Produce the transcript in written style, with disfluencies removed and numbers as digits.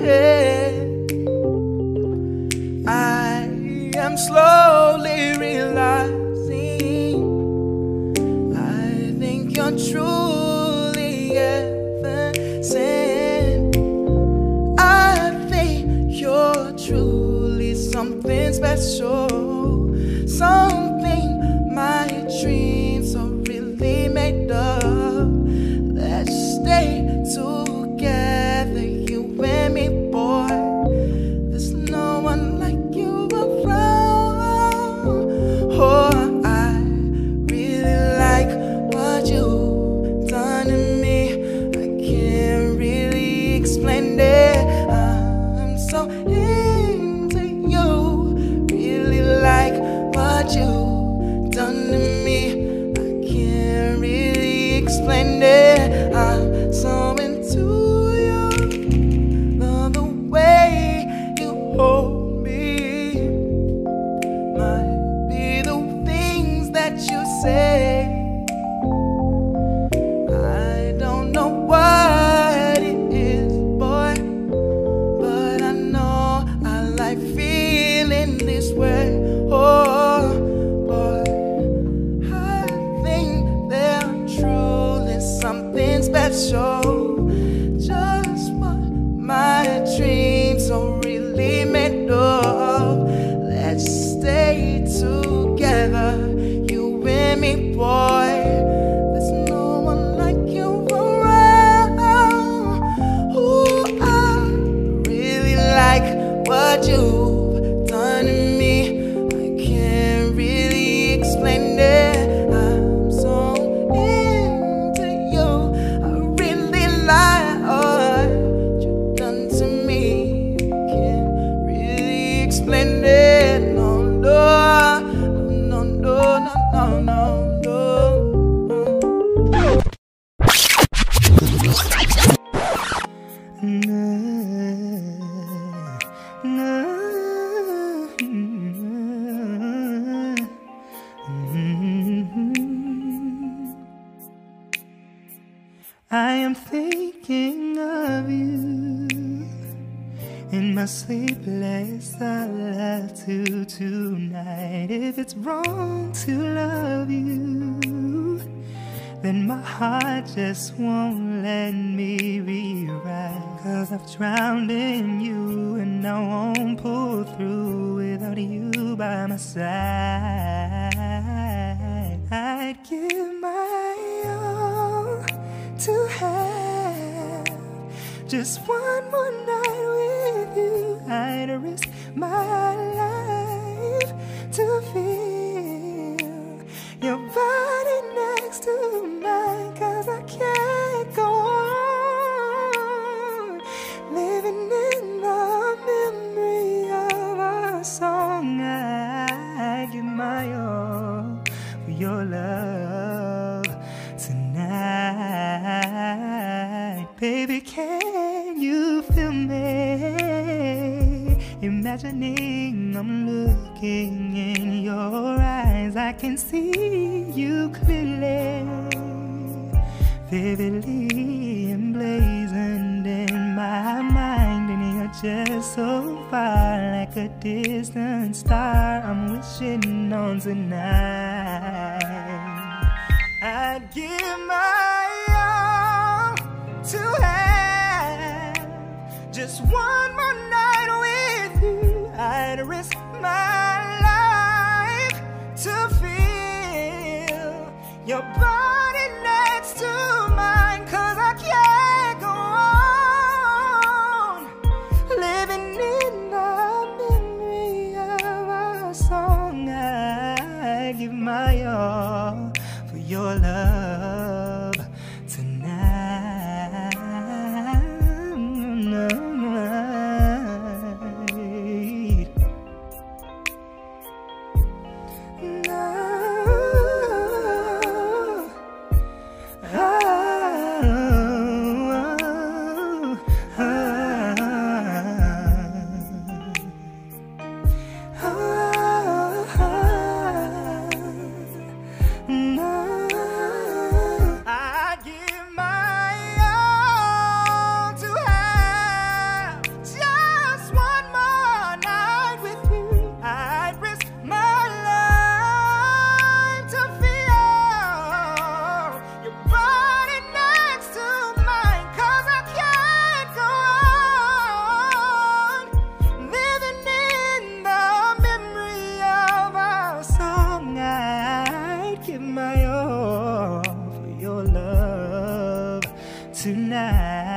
it. I am slowly realizing I think you're truly heaven sent. I think you're truly something special, something my dreams are really made of. Let's stay together, you and me, boy. There's no one like you around. Oh, I really like what you've done to me. I can't really explain it. I'm so into you. Really like what you've done to me. I can't really explain it. I'm so into you. The way you hold me might be the things that you say. I don't know what it is, boy, but I know I like feeling this way. Oh, boy, I think they're truly something special, just what my dreams are really made of. Let's stay together, you and me, boy. There's no one like you around. Ooh, I really like what you've done to me. I can't really explain it. I'm so into you. I really like what you've done to me. I can't really explain it. No, no, no, no, no, no, no, no. I am thinking of you in my sleepless solitude tonight. If it's wrong to love you, then my heart just won't let me rewrite. 'Cause I've drowned in you and I won't pull through without you by my side. I'd give my all to have just one more night with you. I'd risk my life to feel your body next to mine. 'Cause I can't go on living in the memory of a song. I give my all for your love tonight. Baby, can you feel me? Imagining I'm looking in your eyes, I can see you clearly, vividly emblazoned in my mind. And you're just so far, like a distant star I'm wishing on tonight. I'd give my all to have just one more night with you. I'd risk my life to feel your body next to mine. 'Cause I can't go on living in the memory of a song. I give my all for your love tonight. I give my all to have tonight.